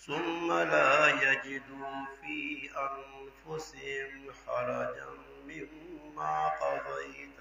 ثم لا يجدوا في أنفسهم حرجا مما قضيت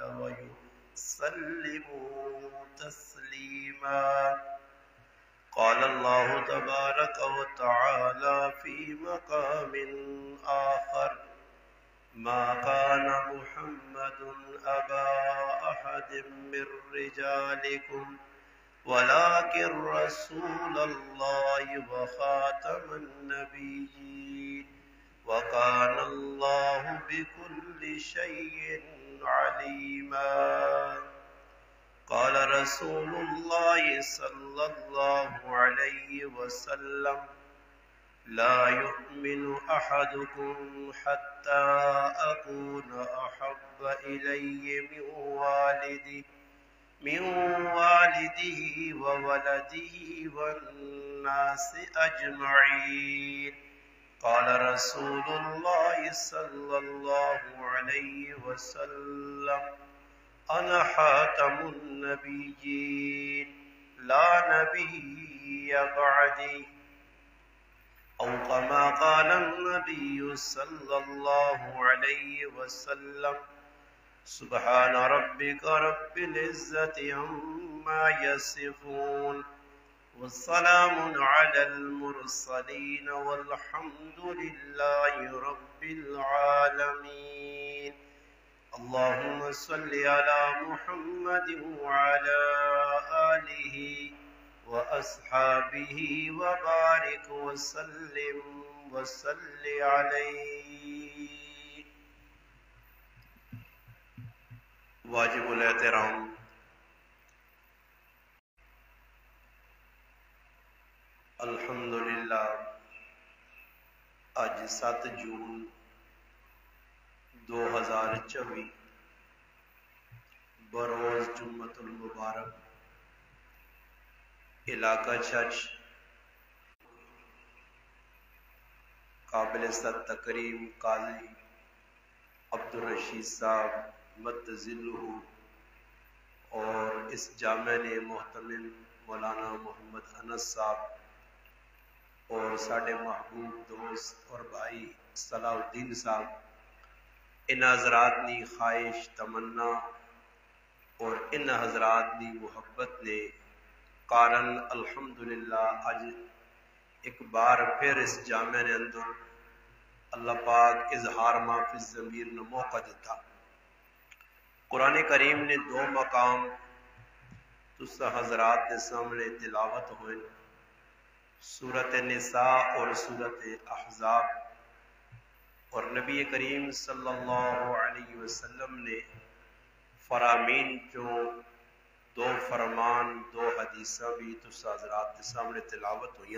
ويسلموا تسليما. قال الله تبارك وتعالى في مقام آخر: ما كان محمد أبا أحد من رجالكم ولكن رسول الله وخاتم النبيين وكان الله بكل شيء عليما. قال رسول الله صلى الله عليه وسلم: لا يؤمن أحدكم حتى أكون أحب إليه من والده وولده والناس أجمعين. قال رسول الله صلى الله عليه وسلم: أنا خاتم النبيين لا نبي بعدي، أو كما قال النبي صلى الله عليه وسلم: سبحان ربك رب العزة عما يصفون والسلام على المرسلين والحمد لله رب العالمين. اللهم صل على محمد وعلى آله وأصحابه وبارك وسلم وصل عليه. واجب الاحترام الحمدللہ اج 7 جون 2024 بروز جمعۃ المبارک علاقہ چرچ قابل صد تکریم قاضی عبدالرشید صاحب متذلہ اور اس جامع نے محتمم مولانا محمد انس صاحب اور ساڈے محبوب دوست اور بھائی صلاح الدین صاحب، ان حضرات نی خواہش تمنا اور ان حضرات نی محبت نے کارن الحمدللہ اج ایک بار پھر اس جامع نے اندر اللہ پاک اظہار ما فی الضمیر نے موقع دیتا۔ قرآن کریم نے 2 مقام تسا حضرات کے سامنے تلاوت ہوئے، سورۃ نساء اور سورۃ احزاب، اور نبی کریم صلی اللہ علیہ وسلم نے فرامین جو 2 فرمان 2 حدیثاں بھی تسا حضرات کے سامنے تلاوت ہوئی۔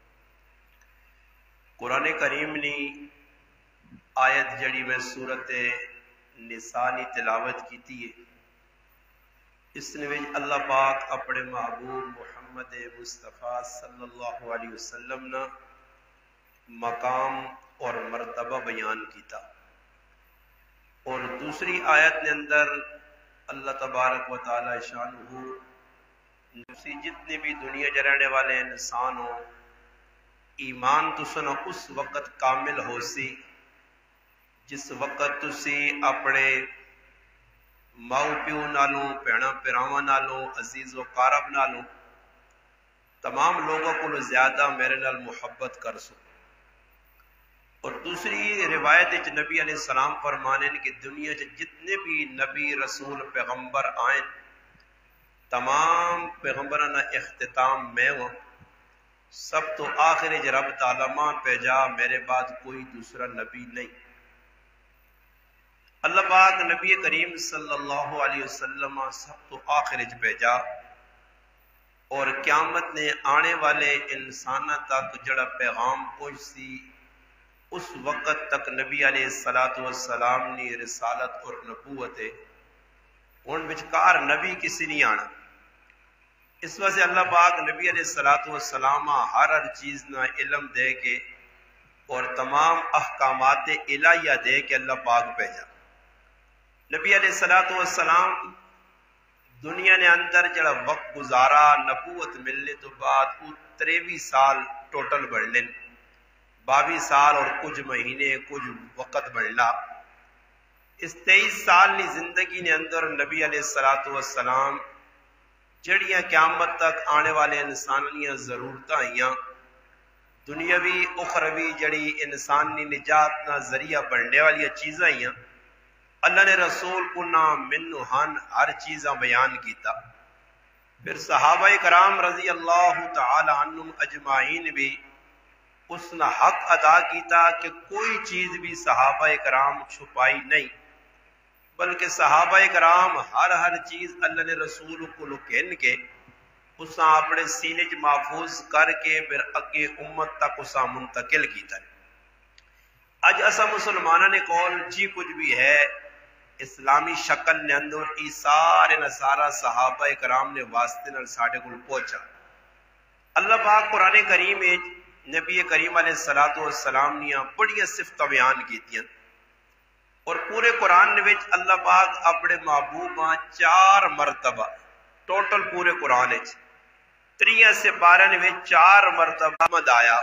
قرآن کریم نے آیت جڑی میں سورۃ نساء نے تلاوت کی ہے، اس نے اللہ پاک اپنے محبوب محمد مصطفیٰ صلی اللہ علیہ وسلم نا مقام اور مرتبہ بیان کیتا، اور دوسری آیت نے اندر اللہ تبارک و تعالی شانہ نفسی جتنے بھی دنیا میں رہنے والے انسان ہوں، ایمان تسنا اس وقت کامل ہو سی جس وقت تسی اپنے ماؤ پیو نالوں بھیڑاں پراواں نالوں عزیز و قارب نالوں تمام لوگوں کو زیادہ میرے نال محبت کر سو۔ اور دوسری روایت نبی علیہ السلام فرمانے کہ دنیا جتنے بھی نبی رسول پیغمبر آئیں تمام پیغمبرانہ اختتام میں ہوں، سب تو آخر رب تعالیٰ ماں پہ جا میرے بعد کوئی دوسرا نبی نہیں۔ اللہ پاک نبی کریم صلی اللہ علیہ وسلم سب تو آخر بھیجا، اور قیامت نے آنے والے انسانہ تک جڑا پیغام پہنچ سی اس وقت تک نبی علیہ السلام نے رسالت اور نبوت ان بچکار نبی کسی نہیں آنا۔ اس وجہ سے اللہ پاک نبی علیہ السلام ہر چیز نہ علم دے کے اور تمام احکامات الہیہ دے کے اللہ پاک بھیجا۔ نبی علیہ السلام دنیا نے اندر جڑا وقت گزارا نبوت ملنے تو بعد وہ 23 سال ٹوٹل بڑھ لیں 22 سال اور کچھ مہینے کچھ وقت بڑھلا اس 23 سال نی زندگی نے اندر نبی علیہ السلام جڑیاں قیامت تک آنے والے انسانیاں ضرورتاں آئیاں دنیاوی اخروی جڑی انسانی نجات نہ ذریعہ بننے والی چیزاں آئیاں اللہ نے رسول انہاں منہن ہر چیزاں بیان کیتا پھر صحابہ کرام رضی اللہ تعالی عنہم اجمعین بھی اس نے حق ادا کیتا کہ کوئی چیز بھی صحابہ کرام چھپائی نہیں بلکہ صحابہ کرام ہر چیز اللہ نے رسول کو لکین کے اساں اپنے سینے چ محفوظ کر کے پھر اگے امت تک اساں منتقل کیتا ہے۔ اج اساں مسلمانوں نے کول جی کچھ بھی ہے اسلامی شکل نے اندر ای سارے نصارہ صحابہ کرام نے واسطے نال ساڈے کول پہنچا۔ اللہ پاک قرآن کریم وچ نبی کریم علیہ السلام نے بڑی صفتاں بیان کیتیاں اور پورے قرآن وچ اللہ پاک اپنے محبوب 4 مرتبہ ٹوٹل پورے قرآن 3 سے 12 میں 4 مرتبہ احمد آیا۔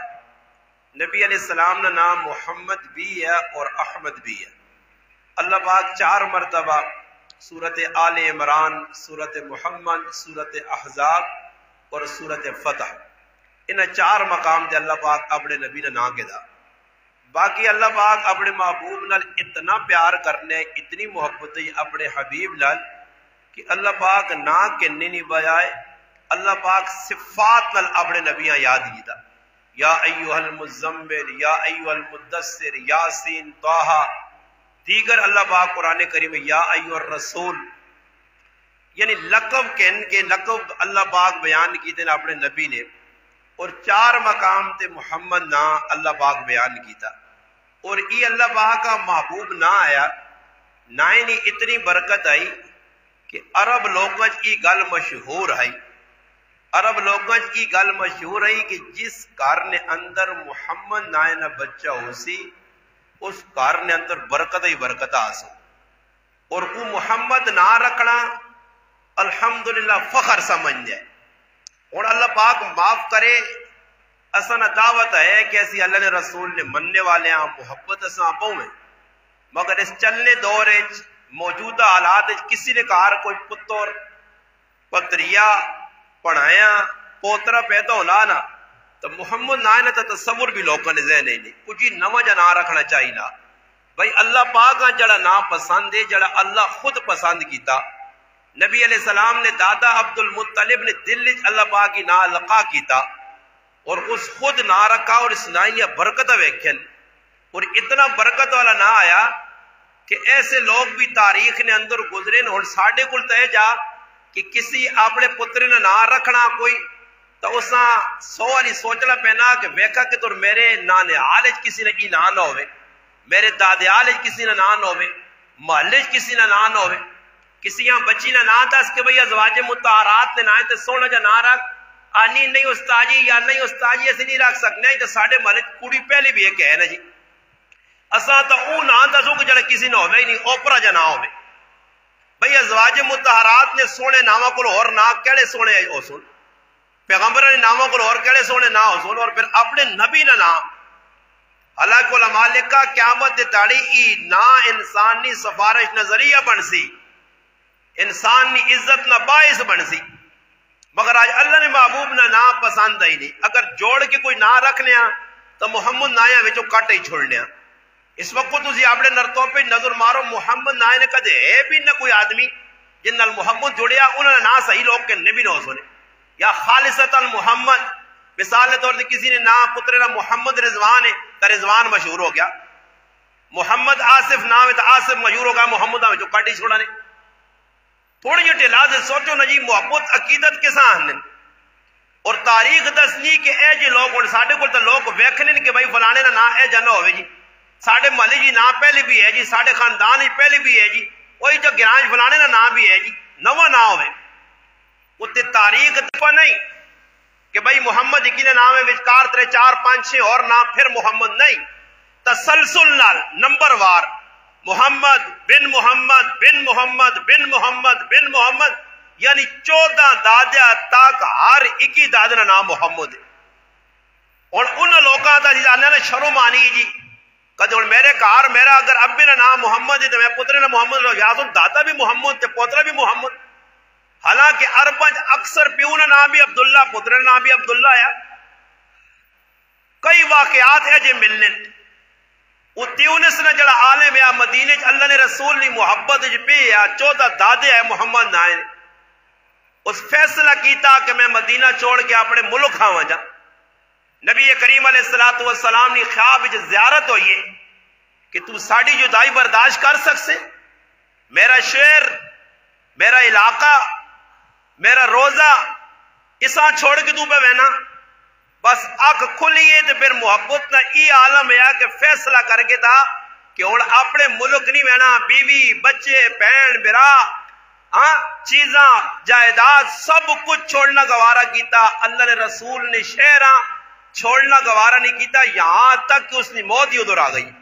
نبی علیہ السلام نے نام محمد بھی ہے اور احمد بھی ہے۔ اللہ پاک 4 مرتبہ سورت آل عمران، سورت محمد، سورت احزاب اور سورت فتح ان 4 مقام دے اللہ پاک اپنے نبی نے نام کے دا۔ باقی اللہ پاک اپنے محبوب نال اتنا پیار کرنے اتنی محبت اپنے حبیب نال کہ اللہ پاک نہ کہنے نہیں بجائے اللہ پاک صفات نال اپنے نبیاں یاد کیتا۔ یا ایھا المزمل، یا ایھا المدثر، یاسین، طٰہٰ، دیگر اللہ پاک قرآن کریم یا ایھا الرسول یعنی لقب کہن کے لقب اللہ پاک بیان کیتے اپنے نبی نے اور 4 مقام تے محمد نا اللہ پاک بیان کیتا اور یہ اللہ پاک کا محبوب نہ آیا نہ ہی اتنی برکت آئی کہ عرب لوگوں کی گل مشہور ہے، عرب لوگوں کی گل مشہور ہے کہ جس گھر نے اندر محمد نہ بچہ ہو سی اس گھر نے اندر برکت ہی برکت آسو اور وہ محمد نہ رکھنا الحمدللہ فخر سمجھ جائے۔ اور اللہ پاک معاف کرے اساں دعوت ہے کہ اسی اللہ نے رسول نے مننے والے ہیں محبت اساں پاؤں میں مگر اس چلنے دور موجودہ حالات کسی نے کہا کوئی پتر پتریا پڑھایا پوترا پیدا ہونا نا تو محمد نہ تو تصور بھی لوگوں نے ذہن نہیں کچھ نواں جا نام رکھنا چاہیے نا بھائی اللہ پاک جڑا نام پسند ہے جڑا اللہ خود پسند کیتا۔ نبی علیہ السلام نے دادا عبد المطلب نے دل اللہ پاک کی نام لقا کیتا اور اس خود نہ رکھا اور اس نائیاں برکت ویکھن اور اتنا برکت والا نہ آیا کہ ایسے لوگ بھی تاریخ نے اندر گزرے اور ساڈے کول تے جا کہ کسی اپنے پتر نے نہ رکھنا کوئی تو اساں 100 والی سوچنا پینا کہ ویکھا کہ تر میرے نانیال کسی نے نہ ہوئے، میرے دادیال کسی نے نہ ہوئے، محلے کسی نے نہ ہوئے، کسی بچی نے نہ دس کہ بھئی ازواج مطہرات نے نہ تے سونا جا نہ رکھ آنی نہیں استاد جی یا نہیں استاد جی اسی نہیں رکھ سکنے تو ساڈے محلے کڑی پہلے بھی ایک ہے نا جی اساں تو او نہ دسو کہ جڑا کسی نہ ہوئے ہی نہیں اوپرا جا نہ ہوئے۔ بھئی ازواج مطہرات نے سونے نامہ کو اور نہ کہڑے سونے ہو سن پیغمبر نے ناموں کو اور کہڑے سونے نہ ہو سن اور پھر اپنے نبی نہ نام اللہ کو لمالکہ قیامت دے تاڑی ای نہ انسانی سفارش نظریہ بن سی انسان نی عزت نہ باعث بن سی مگر آج اللہ نے محبوب نہ نام پسند آئی نہیں اگر جوڑ کے کوئی نہ رکھ لیا تو محمد نایا وچوں کٹ ہی چھوڑ لیا۔ اس وقت تسی اپنے نرتوں پہ نظر مارو محمد نایا نے کدے ہے بھی نہ کوئی آدمی جن نال محمد جڑیا انہوں نے نہ صحیح لوگ کے نبی نہ ہو سنے یا خالصتا محمد مثال طور سے کسی نے نام پتر نہ محمد رضوان ہے تو رضوان مشہور ہو گیا، محمد آصف نام ہے تو آصف مشہور ہو گیا، محمد نام جو کٹ ہی چھوڑا نے تھوڑی جی ٹھلا سے سوچو نا جی محبت عقیدت کساں ہیں اور تاریخ دسنی کہ اے جی لوگ اور ساڈے کول تے لوگ ویکھنے کہ بھائی فلانے دا نام اے جنہ ہوے جی ساڈے محلے جی نام پہلے بھی ہے جی ساڈے خاندان ہی پہلے بھی ہے جی وہی جو گرانج فلانے دا نام بھی ہے جی نواں نہ ہوے اتے تاریخ دفع نہیں کہ بھائی محمد کی نے نام ہے وچکار ترے 4 5 6 اور نام پھر محمد نہیں تسلسل نال نمبر وار محمد بن محمد بن محمد بن محمد بن محمد یعنی 14 دادیا تک ہر 21 دادے کا نام محمد ہے اور عزیز آنے نے شروع مانی جی کدے ہوں میرے کار میرا اگر ابے کا نام محمد ہے تو میں پترے نے محمد یا تو دادا بھی محمد تے پوترا بھی محمد. حالانکہ اربج اکثر پیو کا نام بھی عبداللہ پترے کا نام بھی عبداللہ ہے. کئی واقعات ہے جے ملنے وہ تیونس نے جڑا عالم ہے مدینے اللہ نے رسول نے محبت پہ 14 دادے ہے محمد نائن اس فیصلہ کیتا کہ میں مدینہ چھوڑ کے اپنے ملک آواں جا. نبی کریم علیہ الصلوۃ والسلام نے خواب وچ زیارت ہوئی ہے کہ تو ساڑی جدائی برداشت کر سکسے. میرا شہر میرا علاقہ میرا روزہ اساں چھوڑ کے تو پہ بہنا بس اکھ کھلیے تو پھر محبت نہ ای عالم ہے کہ فیصلہ کر کے تھا کہ ہوں اپنے ملک نہیں بہنا بیوی بچے بہن برا چیزاں جائیداد سب کچھ چھوڑنا گوارا کیتا. اللہ نے رسول نے شہراں چھوڑنا گوارا نہیں کیتا یہاں تک کہ اس نے موت ہی ادھر آ گئی.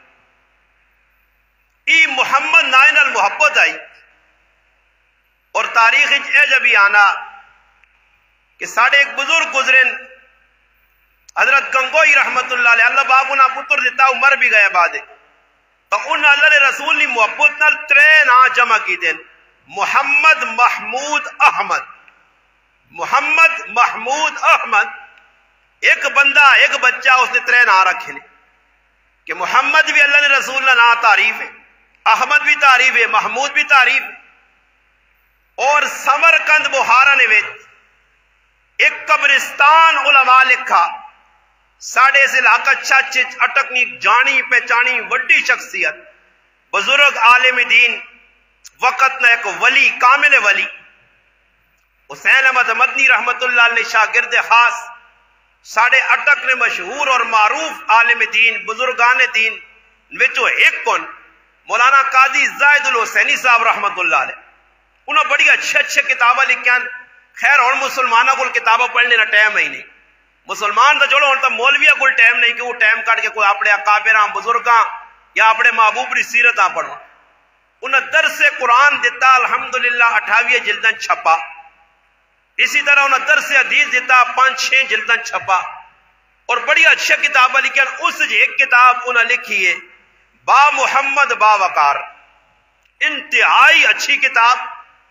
ای محمد نائن المحبت آئی. اور تاریخ اے جبھی آنا کہ ساڑھے ایک بزرگ گزرن حضرت گنگوئی رحمت اللہ علیہ اللہ باپ انہاں پتر دیتا عمر بھی گئے بعد تو انہاں اللہ نے رسول نے محبت نال 3 نام جمع کی دیں محمد محمود احمد. محمد محمود احمد ایک بندہ ایک بچہ اس نے 3 نام رکھے نے کہ محمد بھی اللہ نے رسول نے نام تعریف ہے احمد بھی تعریف ہے محمود بھی تعریف ہے. اور سمرقند بخارا نے ایک قبرستان علماء لکھا ساڑھے سے علاقہ چچ اٹکنی جانی پہچانی وڈی شخصیت بزرگ عالم دین وقت نہ ایک ولی کامل ولی حسین احمد مدنی رحمت اللہ علیہ شاگرد خاص ساڑھے اٹک نے مشہور اور معروف عالم دین بزرگان دین وچوں ایک کون مولانا قاضی زاہد الحسینی صاحب رحمت اللہ علیہ انہوں بڑی اچھے کتابیں لکھیاں. خیر اور مسلمانوں کو کتابیں پڑھنے کا ٹائم ہی نہیں. مسلمان تو چلو ہوں تو مولویہ کو ٹائم نہیں کہ وہ ٹائم کٹ کے کوئی اپنے اکابراں بزرگاں یا اپنے محبوب کی سیرتاں پڑھو. انہیں درس قرآن دیتا الحمدللہ 28 جلداں چھپا. اسی طرح انہیں درس حدیث دیتا 5-6 جلداں چھپا اور بڑی اچھے کتابیں لکھیاں. اس ایک کتاب انہیں لکھی ہے با محمد با وقار انتہائی اچھی کتاب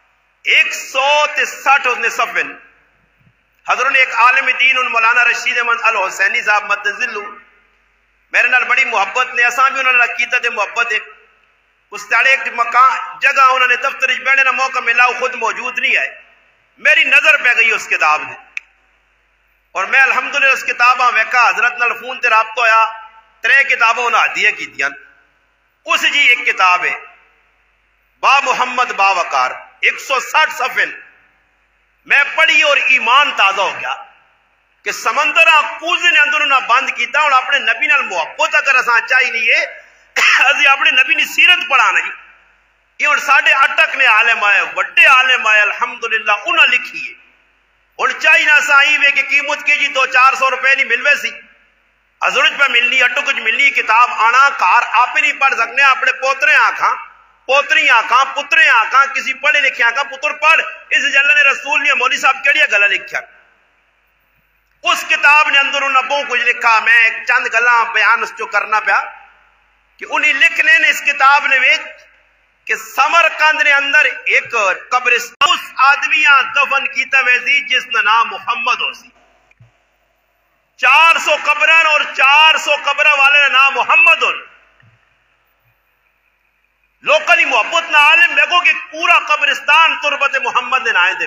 160 اس نے صفحے. حضرت نے ایک عالم دین ان مولانا رشید احمد الحسینی صاحب مدذلو میرے نال بڑی محبت نے اساں بھی انہوں نے عقیدت محبت ہے. اس تاڑے ایک مکان جگہ انہوں نے دفتر بیٹھنے کا موقع ملا وہ خود موجود نہیں آئے. میری نظر پہ گئی اس کتاب نے اور میں الحمدللہ اس کتاباں ویکا حضرت نال فون تے رابطہ ہویا 3 کتابوں انہوں نے ہدیہ کی دیاں. اس جی ایک کتاب ہے با محمد با وقار 160 صفحے میں پڑھی اور ایمان تازہ ہو گیا کہ سمندر کوزے نے اندر انہاں بند کیتا اور اپنے نبی نال محبت اگر اساں چاہی نہیں ہے ازی اپنے نبی نے سیرت پڑھانا جی. یہ اور ساڑھے اٹک نے عالم آئے وڈے عالم آئے الحمدللہ انہاں لکھی ہے. اور چاہی نہ سائی وے کہ قیمت کی جی 200-400 روپے نہیں ملوے سی حضرت پہ ملنی اٹو کچھ ملنی کتاب آنا کار آپ ہی نہیں پڑھ سکنے اپنے پوترے آنکھاں پوتری آنکھاں پترے آنکھاں کسی پڑھے لکھے آنکھاں پتر پڑھ اس اللہ نے رسول نے مولوی صاحب کیڑی گلا لکھا. اس کتاب نے اندر انہوں بہت کچھ لکھا. میں ایک چند گلاں بیان اس جو کرنا پیا کہ انہیں لکھنے نے اس کتاب نے ویچ کہ سمرقند نے اندر ایک قبرستان اس آدمیاں دفن کیتا ویسی جس کا نام محمد ہو سی. 400 قبران اور 400 قبرہ والے کا نام محمد ہو. لوکلی محبت نہ عالم دیکھو کہ پورا قبرستان تربت محمد نے آئے دے.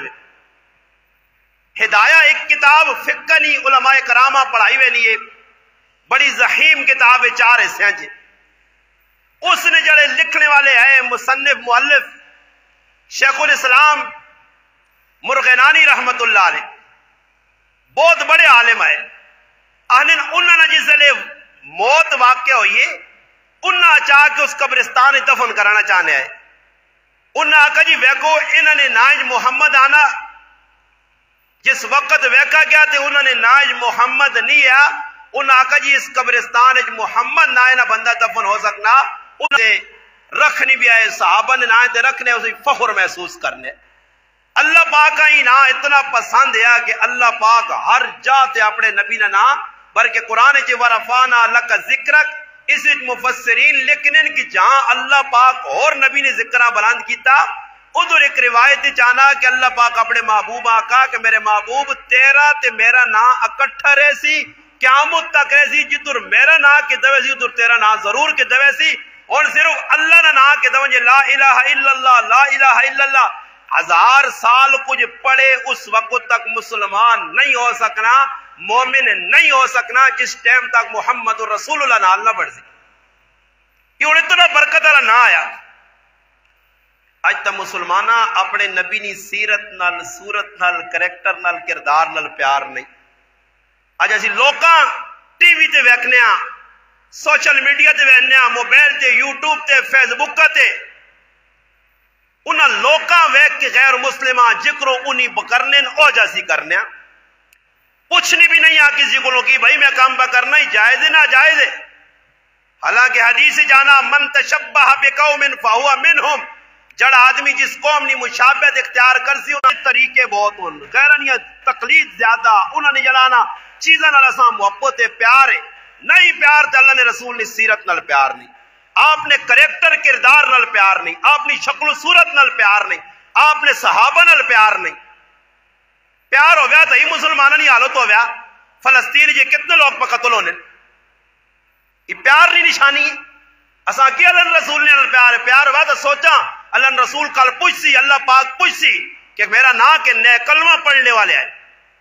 ہدایہ ایک کتاب فقہی علماء کرامہ پڑھائی ہوئے لیے بڑی زحیم کتاب 4 حصے ہیں جی. اس نے جڑے لکھنے والے ہیں مصنف مؤلف شیخ الاسلام مرغینانی رحمت اللہ علیہ بہت بڑے عالم ہے. انہوں نے جس لئے موت واقع ہوئی ہے انہاں چاہ کے اس قبرستان دفن کرانا چاہنے آئے. انہاں کہا جی ویکو انہوں نے نائج محمد آنا جس وقت ویکا گیا تھے انہوں نے نائج محمد نہیں ہے. انہاں کہا جی اس قبرستان محمد نائج نہ بندہ دفن ہو سکنا انہوں نے رکھنی بھی آئے صحابہ نے نائج رکھنے اسے فخر محسوس کرنے. اللہ پاک کا ہی نا اتنا پسند ہے کہ اللہ پاک ہر جاتے اپنے نبی نے نا بلکہ قرآن چ ورفعنا لک ذکرک اس مفسرین لکھنے کہ جہاں اللہ پاک اور نبی نے ذکرہ بلند کیتا ادھر ایک روایت چانا کہ اللہ پاک اپنے محبوب آقا کہ میرے محبوب تیرا تے میرا نا اکٹھا رہ سی قیامت تک رہ سی جدھر میرا نا کے دوے سی ادھر تیرا نا ضرور کے دوے سی اور صرف اللہ نا کے دوے لا الہ الا اللہ لا الہ الا اللہ 1000 سال کچھ پڑے اس وقت تک مسلمان نہیں ہو سکنا مومن نہیں ہو سکنا جس ٹائم تک محمد رسول اللہ نال نہ بڑھ سی یہ انہیں اتنا برکت والا نہ آیا اج تا مسلمانہ اپنے نبی نی سیرت نال صورت نال کریکٹر نال کردار نال پیار نہیں اج اسی لوکاں ٹی وی تے ویکھنے ہاں سوشل میڈیا تے ویکھنے ہاں موبائل تے یوٹیوب تے فیس بک تے انہاں لوکاں ویکھ کے غیر مسلماں جکرو انہی بکرنے او جیسی کرنے ہاں پوچھنی بھی نہیں آ کسی کو کہ بھائی میں کام پہ کرنا ہی جائز ہے نہ جائز ہے حالانکہ حدیث جانا من تشبہ بقوم فہو منہم جڑا آدمی جس قوم نے مشابہت اختیار کر سی انہیں طریقے بہت ہوں غیرانیہ تقلید زیادہ انہوں نے جلانا چیزاں نال اساں محبت ہے پیار ہے نہیں پیار تے اللہ نے رسول نے سیرت نال پیار نہیں آپ نے کریکٹر کردار نال پیار نہیں آپ نے شکل و صورت نال پیار نہیں آپ نے صحابہ نال پیار نہیں پیار ہو گیا تو ہی مسلمانوں کی حالت ہو گیا فلسطین جی کتنے لوگ پہ قتل ہونے یہ پیار نہیں نشانی ہے اساں کی اللہ رسول نے پیار ہے پیار ہوا تو سوچا اللہ رسول کل پوچھ سی اللہ پاک پوچھ سی کہ میرا نا کہ نئے کلمہ پڑھنے والے آئے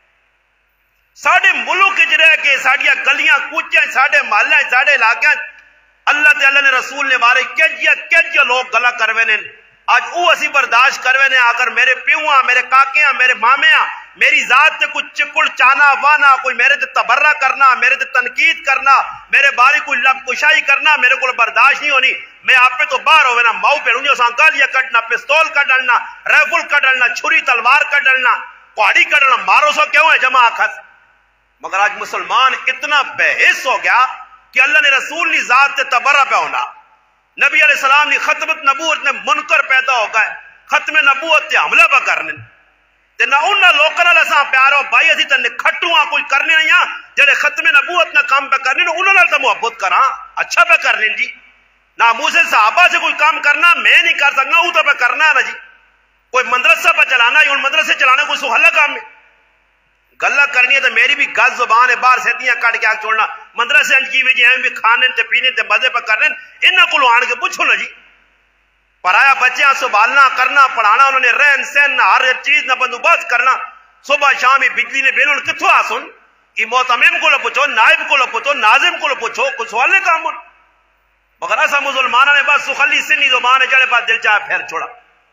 ساڑھے ملک جرے کے ساڑھیا گلیاں کوچیں ساڑھے محلہ ساڑھے علاقیں اللہ تے اللہ نے رسول نے بارے کجیا لوگ گلہ کروے آج او اسی برداشت کروے اگر میرے پیوہاں میرے کاکیاں میرے مامیاں میری ذات تے کچھ چکڑ چانا وانا کوئی میرے تے تبرہ کرنا میرے تے تنقید کرنا میرے باری کوئی لب کشائی کرنا میرے کو برداشت نہیں ہونی میں آپ پہ تو باہر ہوئے نا ماؤ پہ رونی اساں گالیاں کٹنا پستول کٹ ڈالنا ریفل کٹ ڈالنا چھری تلوار کٹ ڈالنا کوڑی کٹ ڈالنا مارو سو کیوں ہے جمع آخس مگر آج مسلمان اتنا بے حس ہو گیا کہ اللہ نے رسول نے ذات تے تبرہ پہ ہونا نبی علیہ السلام نے ختمت نبوت نے منکر پیدا ہو گئے ختم نبوت تے حملہ پہ کرنے تے نہ انہاں لوکاں نال اساں پیار ہو بھائی اسی تے کھٹو ہاں کوئی کرنے نہیں ہاں جڑے ختم نبوت نہ کام پہ کرنے انہاں نال تے محبت کراں اچھا پہ کرنے جی ناموس صحابہ سے کوئی کام کرنا میں نہیں کر سکنا وہ تو پہ کرنا ہے نا جی کوئی مدرسہ پہ چلانا ہے مدرسے چلانا کوئی سہلا کام ہے گلہ کرنی ہے تو میری بھی گز زبان ہے باہر سیدیاں کٹ کے آگ چھوڑنا مدرسے انجی میں جی ہم بھی کھانے تے پینے تے مزے پہ کرنے انہاں کو آن کے پوچھو نا جی پرایا بچیاں سنبھالنا کرنا پڑھانا انہوں نے رہن سہن ہر چیز نہ بندوبست کرنا صبح شام بجلی نے بل کتوں آسن یہ محتمم کو پوچھو نائب کو پوچھو ناظم کو پوچھو کچھ سوال نہیں کام مگر ایسا مسلمانوں نے بس سخلی سنی زبان ہے جڑے بات دل چاہ پھیر چھوڑا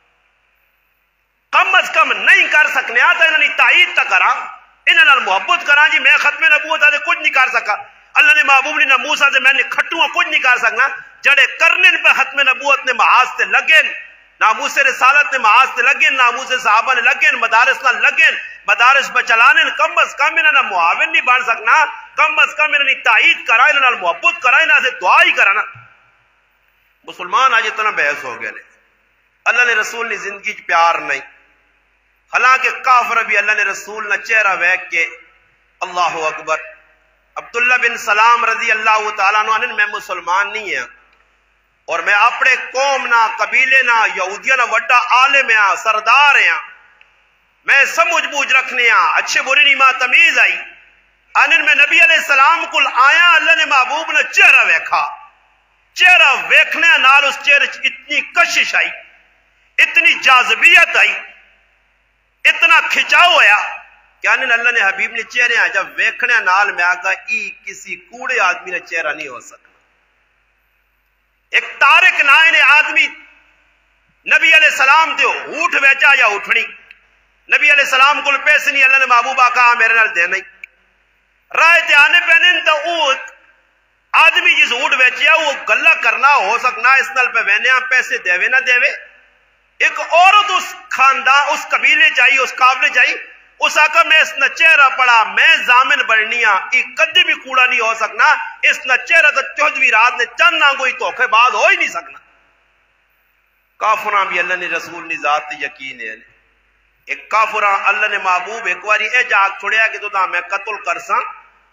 کم از کم نہیں کر سکنے آتا انہوں نے تائید تا کرا انہوں نے محبت کرا جی میں ختم نبوت آتے کچھ نہیں کر سکا اللہ نے محبوب نے موسیٰ سے میں نے کھٹوں کچھ نہیں کر سکنا جڑے کرنے پہ ختم نبوت نے محاذ تے لگن ناموس رسالت نے محاذ تے لگن ناموس صحابہ نے لگن مدارس نہ لگن مدارس پہ چلانے کم از کم انہوں نے معاون نہیں بن سکنا کم از کم انہوں نے تائید کرا انہوں نے محبت کرا انہوں سے دعا ہی کرانا مسلمان آج اتنا بحث ہو گئے اللہ نے رسول نے زندگی پیار نہیں حالانکہ کافر بھی اللہ نے رسول نہ چہرہ ویک کے اللہ اکبر عبداللہ بن سلام رضی اللہ تعالیٰ عنہ میں مسلمان نہیں ہے اور میں اپنے قوم نہ قبیلے نہ یہودیہ نہ وڈا عالم ہاں سردار ہاں میں سمجھ بوجھ رکھنے ہاں اچھے برے نہیں ماں تمیز آئی انن میں نبی علیہ السلام کو آیا اللہ نے محبوب نے چہرہ ویکھا چہرہ ویکھنے نال اس چہرے اتنی کشش آئی اتنی جاذبیت آئی اتنا کھچاؤ ہویا کہ اللہ نے حبیب نے چہرے ہیں جب ویکھنے نال میں آگا ای کسی کوڑے آدمی نے چہرہ نہیں ہو سکتا ایک تارک نائن آدمی نبی علیہ السلام دیو اٹھ ویچا یا اٹھنی نبی علیہ السلام کو پیسے نہیں اللہ نے محبوبہ کہا میرے نال دے نہیں رائے تے آنے پہنن تو اوت آدمی جس اٹھ ویچیا وہ گلہ کرنا ہو سکنا اس نال پہ وینیاں پیسے دیوے نہ دیوے ایک عورت اس خاندان اس قبیلے چاہیے اس قابلے چاہیے اس آقا میں اس نہ چہرہ پڑا میں زامن بڑھنیاں ایک قدی بھی کوڑا نہیں ہو سکنا اس نہ چہرہ تو چودھویں رات نے چند نہ کوئی توکھے بعد ہو ہی نہیں سکنا کافران بھی اللہ نے رسول نے ذات یقین ہے ایک کافران اللہ نے محبوب ایک واری اے جاگ چھوڑیا کہ تو میں قتل کرساں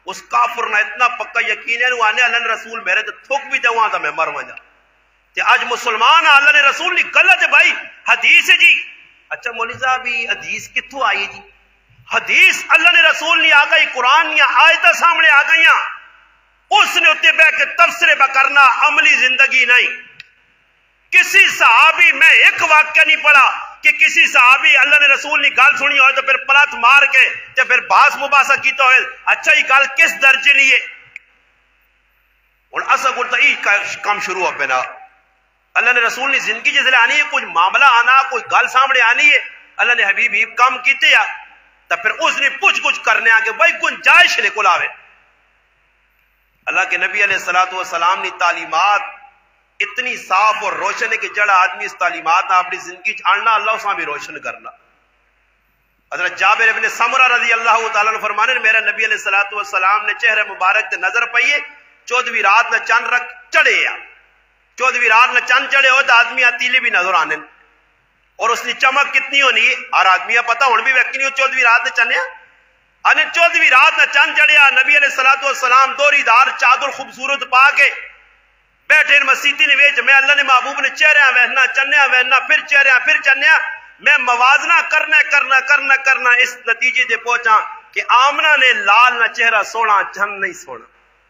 اس کافر نہ اتنا پکا یقین ہے آنے اللہ نے رسول میرے تو تھوک بھی دے وہاں تھا میں مر وجا تے آج مسلمان اللہ نے رسول نہیں غلط ہے بھائی حدیث ہے جی اچھا مولوی صاحب یہ حدیث کتھوں آئی جی حدیث اللہ نے رسول نہیں آ گئی قرآن یا آیتیں سامنے آ گئیاں اس نے اتنے بہ کے تفسیر کرنا عملی زندگی نہیں کسی صحابی میں ایک واقعہ نہیں پڑھا کہ کسی صحابی اللہ نے رسول نے گال سنی ہوئے تو پھر پلات مار کے یا پھر باس مباحثہ کیتا ہوئے اچھا یہ گال کس درجے نہیں ہے اور ایسا کرتا یہ کام شروع ہو پہنا اللہ نے رسول نے زندگی جیسے آنی ہے کوئی معاملہ آنا کوئی گال سامنے آنی ہے اللہ نے حبیب کام کیتے یا تو پھر اس نے پوچھ کچھ کرنے آگے بھائی گنجائش لے کل آوے اللہ کے نبی علیہ السلام نے تعلیمات اتنی صاف اور روشن ہے کہ جڑا آدمی اس تعلیمات نہ اپنی زندگی چھاڑنا اللہ اس میں بھی روشن کرنا حضرت جابر ابن سمرہ رضی اللہ تعالیٰ عنہ فرمانے میرا نبی علیہ السلام نے چہرے مبارک تے نظر پائیے 14ویں رات نہ چند رکھ چڑھے یا 14ویں رات نہ چند چڑھے ہو تو آدمی تیلے بھی نظر آنے اور اس نے چمک کتنی ہونی ہے ہر آدمی پتا ہوں بھی ویکی نہیں ہو 14ویں رات نہ چنے انہیں 14ویں رات نہ چند چڑھیا نبی علیہ السلام دوری دار چادر خوبصورت پا کے بیٹھے مسیطی نے ویچ میں اللہ نے محبوب نے چہرے وہنا چنیا وہنا پھر چہرے پھر چنیا میں موازنہ کرنا اس نتیجے دے پہنچا کہ آمنہ نے لال نہ چہرہ سونا چند نہیں سونا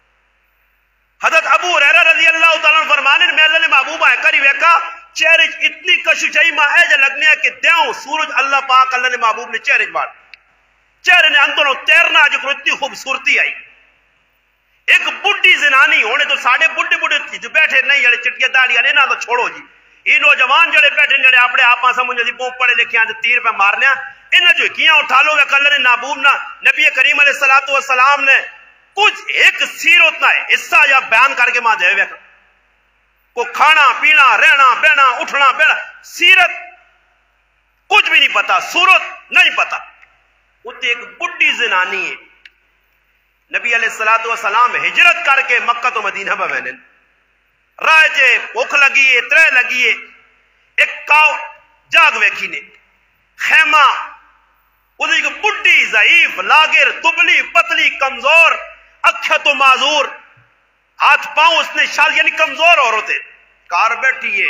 حضرت ابو ہریرہ رضی اللہ تعالیٰ عنہ فرمانے میں اللہ نے محبوب آئے کری ویکا چہرے اتنی کششائی ماں ہے جو لگنے ہے کہ دیوں سورج اللہ پاک اللہ نے محبوب نے چہرے بار چہرے نے اندروں تیرنا جو اتنی خوبصورتی آئی ایک بڑی زنانی ہونے تو ساڑھے بڑھے جو بیٹھے نہیں جڑے چٹکے داڑیاں نے نہ تو چھوڑو جی یہ نوجوان جڑے بیٹھے جڑے اپنے آپ سمجھو جی بہت پڑھے لکھے ہیں تیر پہ مارنے انہیں جو کیاں اٹھا لو گے اللہ نے محبوب نہ نبی کریم علیہ السلام نے کچھ ایک سیرت نہ ہے حصہ یا بیان کر کے ماں دے ہوئے کو کھانا پینا رہنا بہنا اٹھنا بیٹھنا سیرت کچھ بھی نہیں پتا صورت نہیں پتا اتنے ایک بڑی زنانی ہے نبی علیہ السلام ہجرت کر کے مکہ تو مدینہ میں بہنن راہ چے بھوک لگی ہے ترے لگی ہے ایک کاؤ جاگ ویکھی نے خیمہ ادھر ایک بڑی ضعیف لاگر دبلی پتلی کمزور اکھے تو معذور ہاتھ پاؤں اس نے شال یعنی کمزور عورت ہے کار بیٹھی ہے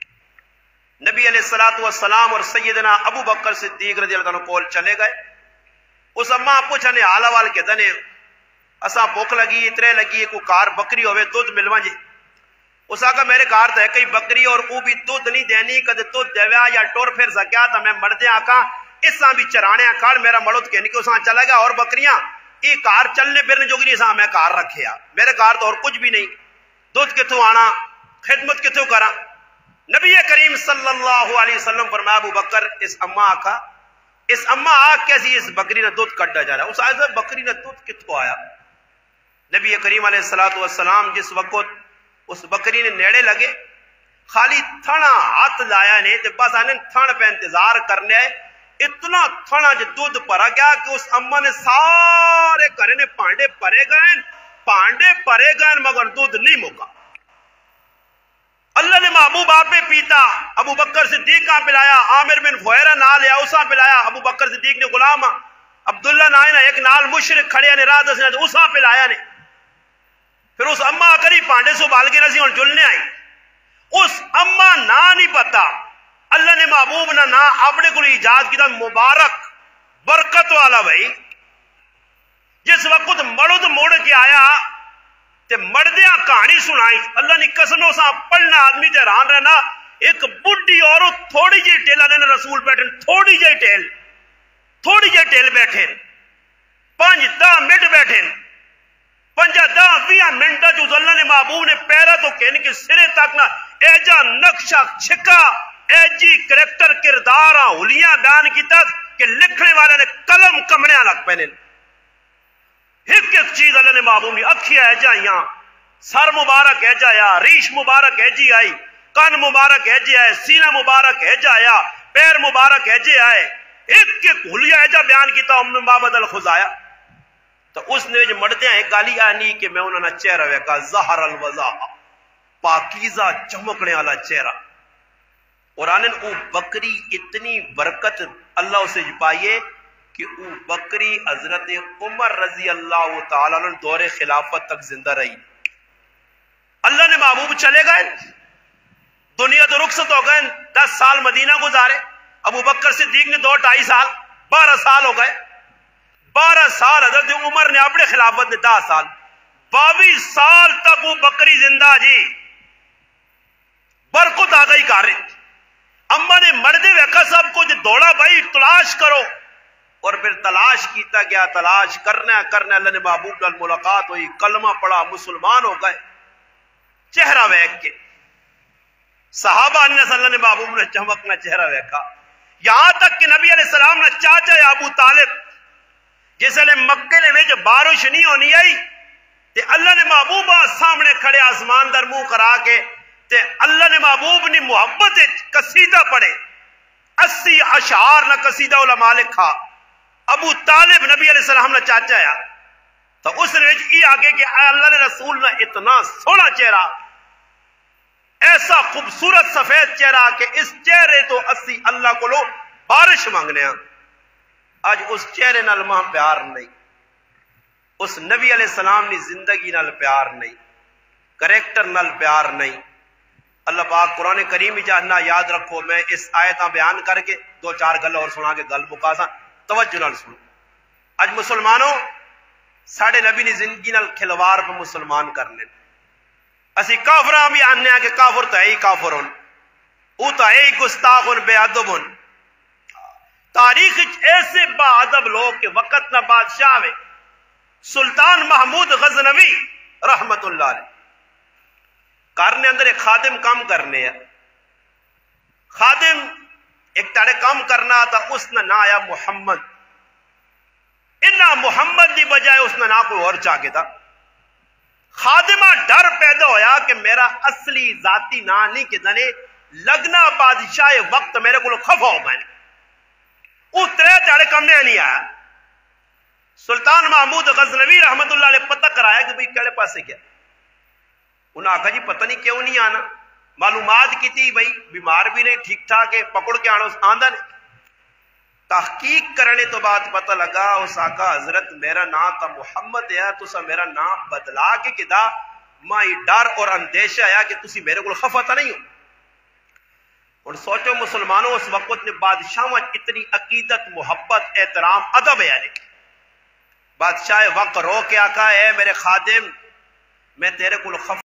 نبی علیہ السلام اور سیدنا ابو بکر صدیق رضی اللہ عنہ کول چلے گئے اس اماں پوچھنے حال وال کے دنے اساں بھوک لگی اترے لگی کو کار بکری ہوئے دودھ ملواں جی اس آگا میرے کار تو ہے کئی بکری اور او بھی دودھ نہیں دینی کدے دودھ دیویا یا ٹور پھر سکیا تو میں مردے آکا اساں بھی چرانے کار میرا مڑت کہنی کہ اساں چلا گیا اور بکریاں یہ کار چلنے پھرنے جو گری اساں میں کار رکھیا میرے کار تو اور کچھ بھی نہیں دودھ کتوں آنا خدمت کتوں کرا نبی کریم صلی اللہ علیہ وسلم فرمایا ابو بکر اس اماں آکا اس اماں آگ کیسی اس بکری نے دودھ کٹا جا رہا ہے اس آئے سے بکری نے دودھ کتوں آیا نبی کریم علیہ السلام جس وقت اس بکری نے نیڑے لگے خالی تھنا ہاتھ لایا نے تو بس آنے تھن پہ انتظار کرنے آئے اتنا تھنا جو دودھ پڑا گیا کہ اس اماں نے سارے کرے نے پانڈے پرے گئے مگر دودھ نہیں مکا اللہ نے محبوب آپ پیتا ابو بکر صدیق کا پلایا عامر بن فہیرہ نال یا اسا پلایا ابو بکر صدیق نے غلام عبداللہ نائنہ ایک نال مشرک کھڑے نے رات سے اسا پلایا نے پھر اس اماں کری پانڈے سو بال کے رسی اور جلنے آئی اس اماں نہ نہیں پتا اللہ نے محبوب نہ اپنے کو ایجاد کیا مبارک برکت والا بھائی جس وقت مرد موڑ کے آیا تے مردیاں کہانی سنائی اللہ نے قسموں سا پڑھنا آدمی تے حیران رہنا ایک بڈھی عورت تھوڑی جی ٹیل اللہ نے رسول بیٹھے تھوڑی جی ٹیل بیٹھے 5-10 منٹ بیٹھے 5-10 منٹ جو اللہ نے محبوب نے پہلا تو کہنے کے سرے تک نہ ایجا نقشہ چھکا ایجی کریکٹر کردارہ ہولیاں بیان کی تک کہ لکھنے والے نے قلم کمنے لگ پہنے ایک چیز اللہ نے محبوب نے اکھیاں ایجا یہاں سر مبارک ایجا یا ریش مبارک ایجی آئی کان مبارک ایجی آئے سینہ مبارک ایجا آیا پیر مبارک ایجے آئے ایک ہولیاں ایجا بیان کی تا امن بابد الخزایا تو اس نے جو مردے ہیں گالی آنی کہ میں انہوں نے چہرہ ویکا زہر الوضاء پاکیزہ چمکنے والا چہرہ اور آنن او بکری اتنی برکت اللہ اسے پائیے کہ او بکری حضرت عمر رضی اللہ تعالیٰ عنہ دور خلافت تک زندہ رہی. اللہ نے محبوب چلے گئے، دنیا تو رخصت ہو گئے، 10 سال مدینہ گزارے. ابو بکر صدیق نے 2-2.5 سال، 12 سال ہو گئے. 12 سال حضرت عمر نے اپنے خلافت نے 10 سال، 22 سال تک وہ بکری زندہ جی. برکت آ گئی کارے. اما نے مردے ویکا سب کچھ دوڑا بھائی تلاش کرو، اور پھر تلاش کیتا گیا، تلاش کرنا اللہ نے محبوب نال ملاقات ہوئی، کلمہ پڑھا، مسلمان ہو گئے. چہرہ ویکھ کے صحابہ نے صلی اللہ نے محبوب نے چمکنا چہرہ ویکھا. یہاں تک کہ نبی علیہ السلام نے چاچا ابو طالب جس نے مکے نے وچ بارش نہیں ہونی آئی تے اللہ نے محبوب سامنے کھڑے آسمان در منہ کرا کے تے اللہ نے محبوب نے محبت قصیدہ پڑھے. 80 اشعار نہ قصیدہ علماء لکھا. ابو طالب نبی علیہ السلام نے چاچا آیا تو اس نے یہ آگے کہ اللہ نے رسول نے اتنا سونا چہرہ، ایسا خوبصورت سفید چہرہ کہ اس چہرے تو اسی اللہ کو لو بارش مانگنے ہیں. آج اس چہرے نال ماں پیار نہیں، اس نبی علیہ السلام نے زندگی نال پیار نہیں، کریکٹر نال پیار نہیں. اللہ پاک قرآن کریم ہی جاننا یاد رکھو. میں اس آیتاں بیان کر کے 2-4 گل اور سنا کے گل مکا سا، توجہ نال سنو. اج مسلمانوں ساڑھے نبی نے زندگی نال کھلوار پہ مسلمان کرنے. اسی کافراں بھی آنے ہیں کہ کافر تو ہے ہی کافر ہون، او تو ہے ہی گستاخ ہون، بے ادب ہون. تاریخ ایسے با ادب لوگ کہ وقت نہ بادشاہ میں سلطان محمود غزنوی رحمت اللہ علیہ کرنے اندر ایک خادم کام کرنے ہے. خادم ایک تاڑے کام کرنا تھا، اس نے نہ آیا محمد. انہا محمد دی بجائے اس نے نہ کوئی اور چاہ کے تھا. خادمہ ڈر پیدا ہویا کہ میرا اصلی ذاتی نا نہیں کہ دنے لگنا بادشاہ وقت میرے کو خفا ہو گئے. وہ 3 تاڑے کم نے نہیں آیا. سلطان محمود غزنوی رحمت اللہ علیہ پتہ کرایا کہ بھئی کیڑے پاسے کیا. انہوں نے کہا جی پتہ نہیں کیوں نہیں آنا. معلومات کی تھی بھئی بیمار بھی نہیں، ٹھیک ٹھاک ہے، پکڑ کے آنا. اس آندہ نہیں. تحقیق کرنے تو بات پتہ لگا اس آقا حضرت میرا نام تا محمد ہے، تو سا میرا نام بدلا کے کدا مائی ڈر اور اندیشہ آیا کہ تسی میرے کو خفا تا نہیں ہو. اور سوچو مسلمانوں اس وقت نے بادشاہ اتنی عقیدت، محبت، احترام، ادب ہے. بادشاہ وقت رو کے آقا ہے میرے خادم میں تیرے کو خفا